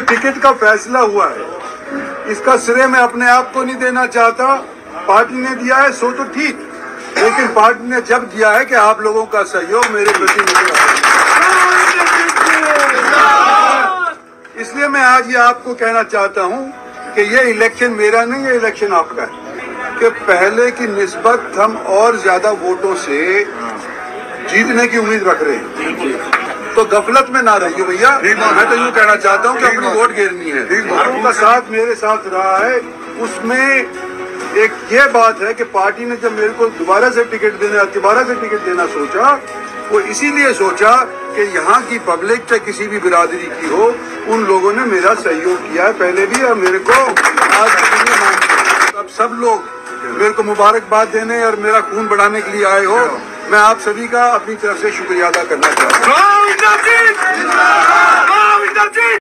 Ticket का फैसला हुआ है, इसका श्रेय मैं अपने आप को नहीं देना चाहता। पार्टी ने दिया है सो तो ठीक, लेकिन पार्टी ने जब दिया है कि आप लोगों का सहयोग मेरे प्रति मिला, इसलिए मैं आज ये आपको कहना चाहता हूं कि ये इलेक्शन मेरा नहीं, ये इलेक्शन आपका है। कि पहले की निस्बत हम और ज्यादा वोटों से जीतने की उम्मीद रख रहे हैं, तो गफलत में ना रहिए भैया। मैं तो यूँ कहना चाहता हूँ कि अपनी वोट गिरनी है। लोगों का साथ मेरे साथ रहा है, उसमें एक ये बात है कि पार्टी ने जब मेरे को दोबारा से टिकट देना सोचा, वो इसीलिए सोचा कि यहाँ की पब्लिक चाहे किसी भी बिरादरी की हो, उन लोगों ने मेरा सहयोग किया है पहले भी, और मेरे को आज अब सब लोग मेरे को मुबारकबाद देने और मेरा खून बढ़ाने के लिए आए हो। मैं आप सभी का अपनी तरफ से शुक्रिया अदा करना चाहता हूँ।